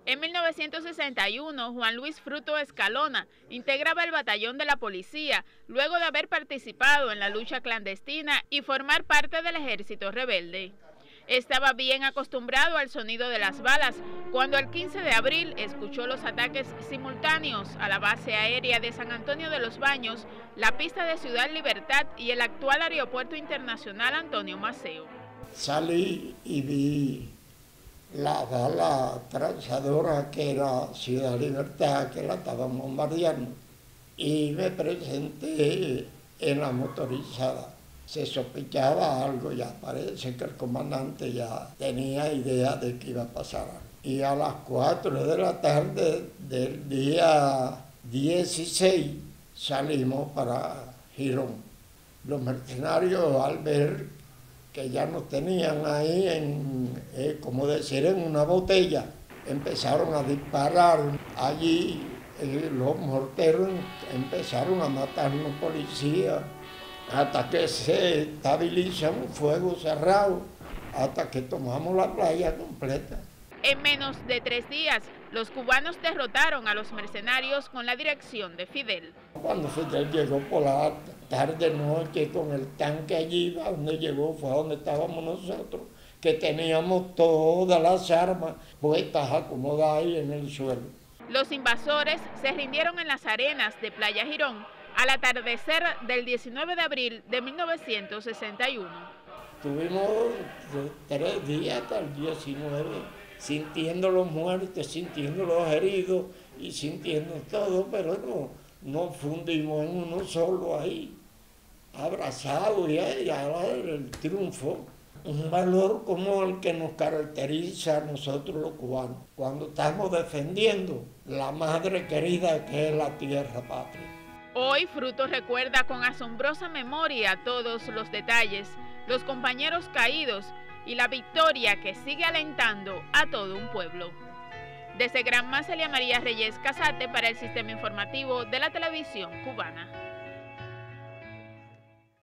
En 1961, Juan Luis Fruto Escalona integraba el batallón de la policía luego de haber participado en la lucha clandestina y formar parte del ejército rebelde. Estaba bien acostumbrado al sonido de las balas cuando el 15 de abril escuchó los ataques simultáneos a la base aérea de San Antonio de los Baños, la pista de Ciudad Libertad y el actual Aeropuerto Internacional Antonio Maceo. Salí y vi la bala trazadora que era Ciudad Libertad, que la estaban bombardeando, y me presenté en la motorizada. Se sospechaba algo ya, parece que el comandante ya tenía idea de que iba a pasar algo. Y a las 4 de la tarde del día 16 salimos para Girón. Los mercenarios, al ver que ya nos tenían ahí como decir, en una botella, empezaron a disparar. Allí los morteros empezaron a matar a los policías hasta que se estabiliza un fuego cerrado, hasta que tomamos la playa completa. En menos de 3 días, los cubanos derrotaron a los mercenarios con la dirección de Fidel. Cuando Fidel llegó por la tarde-noche con el tanque allí, a donde llegó fue a donde estábamos nosotros, que teníamos todas las armas puestas acomodadas ahí en el suelo. Los invasores se rindieron en las arenas de Playa Girón al atardecer del 19 de abril de 1961. Tuvimos 3 días hasta el 19, sintiendo los muertos, sintiendo los heridos y sintiendo todo, pero no fundimos en uno solo ahí, abrazados y el triunfo. Un valor como el que nos caracteriza a nosotros los cubanos, cuando estamos defendiendo la madre querida que es la tierra patria. Hoy Fruto recuerda con asombrosa memoria todos los detalles, los compañeros caídos y la victoria que sigue alentando a todo un pueblo. Desde Granma, Celia María Reyes Casate para el Sistema Informativo de la Televisión Cubana.